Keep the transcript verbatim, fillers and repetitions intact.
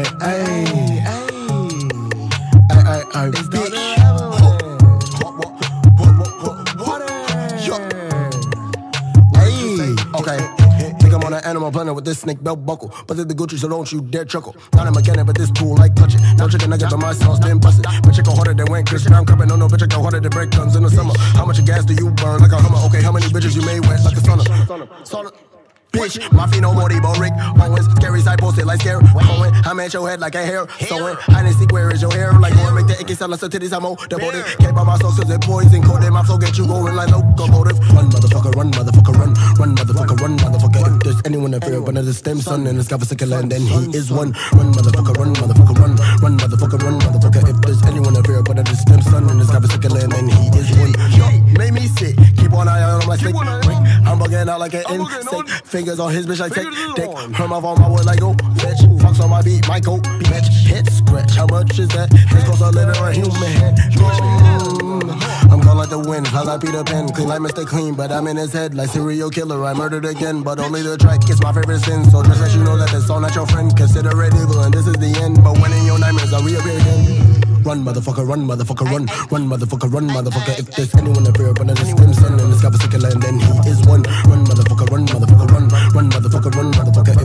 ay, ay, ay, ay, ay, bitch. Ay, okay. Think I'm on an animal planet with this snake belt buckle. But the Gucci, so don't you dare chuckle. Not a mechanic, but this pool like touch it. No chicken nugget, but my sauce been busted. Bitch, I go harder than Wayne Chris Brown cupping. No, no, bitch, I go harder than break guns in the summer. How much gas do you burn like a Hummer? Okay, how many bitches you made wet like a sauna? Sauna. Bitch, my feet no more Rick Owens. Scary side posted like scary. Owen, I'm at your head like a hair. Sewing, I didn't see where is your hair. Like more make the icky sound like some titties. I'm old. Devoted. Can't buy my soul cause it poison coated. My flow get you going like locomotive. Run, motherfucker, run, motherfucker, run. Run, motherfucker, run, motherfucker. If there's anyone that fear, one of the stem son in the sky for second land, then he is one. Run, motherfucker, run, motherfucker, run. Run, motherfucker, run, motherfucker. If there's anyone that fear, one of the stem son in the sky for second land, then he is one. Yo, made me sick. Keep one eye on him like snake. I'm bugging out like an insect. Fingers on his bitch like take dick. Her mouth on my wood like oh bitch. Fox on my beat, my coat, bitch. Hit scratch. How much is that? This goes a little a human head. Mm. I'm gone like the wind, cause I Peter Pan. Clean like Mister Clean, but I'm in his head like serial killer. I murdered again, but only the track is my favorite sin. So just let you know that it's all not your friend. Consider it evil and this is the end. But when in your nightmares I reappear again. Run, motherfucker, run, motherfucker, run. Run, motherfucker, run, motherfucker. If there's anyone that fear, one of the stem son in the sky for second land, then he is one. Run, motherfucker, run, motherfucker, run. Run, motherfucker, run, motherfucker.